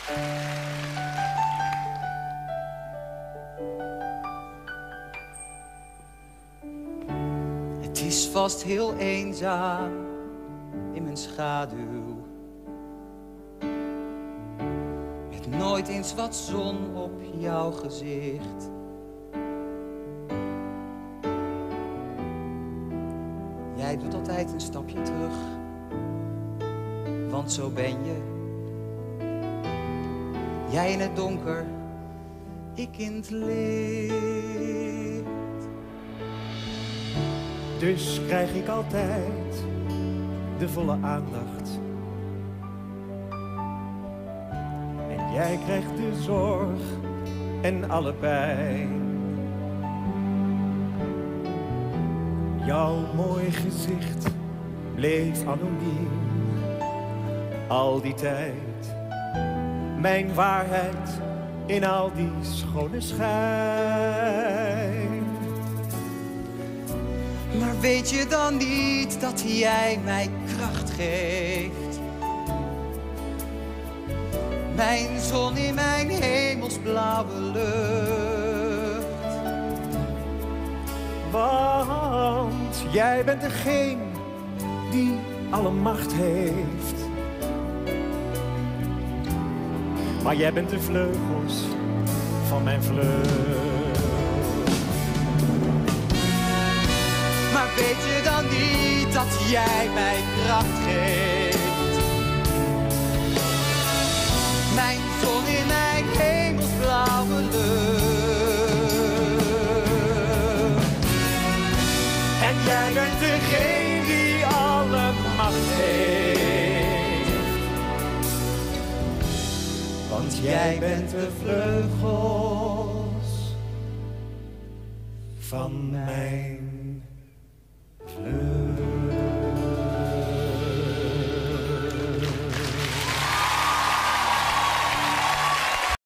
Het is vast heel eenzaam in mijn schaduw. Met nooit eens wat zon op jouw gezicht. Jij doet altijd een stapje terug, want zo ben je. Jij in het donker, ik in het licht. Dus krijg ik altijd de volle aandacht. En jij krijgt de zorg en alle pijn. Jouw mooi gezicht bleef anoniem al die tijd. Mijn waarheid in al die schone schijn. Maar weet je dan niet dat jij mij kracht geeft? Mijn zon in mijn hemelsblauwe lucht. Want jij bent degene die alle macht heeft. Maar jij bent de vleugels van mijn vlucht. Maar weet je dan niet dat jij mij kracht geeft? Mijn zon in mijn hemelsblauwe lucht. En jij bent degene die alle macht heeft. Want jij bent de vleugels van mijn